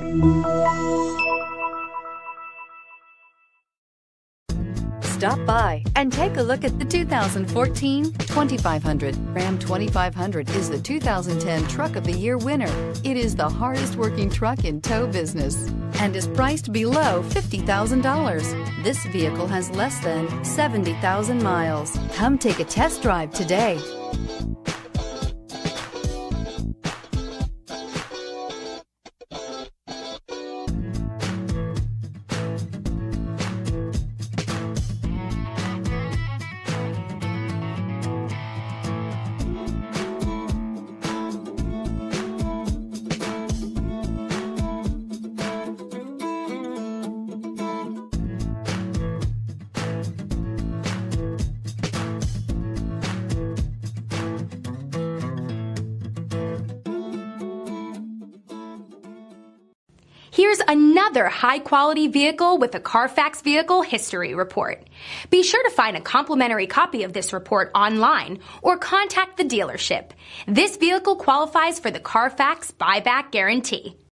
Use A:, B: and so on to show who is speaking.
A: Stop by and take a look at the 2014 2500. Ram 2500 is the 2010 Truck of the Year winner. It is the hardest working truck in tow business and is priced below $50,000. This vehicle has less than 70,000 miles. Come take a test drive today.
B: Here's another high-quality vehicle with a Carfax Vehicle History Report. Be sure to find a complimentary copy of this report online or contact the dealership. This vehicle qualifies for the Carfax Buyback Guarantee.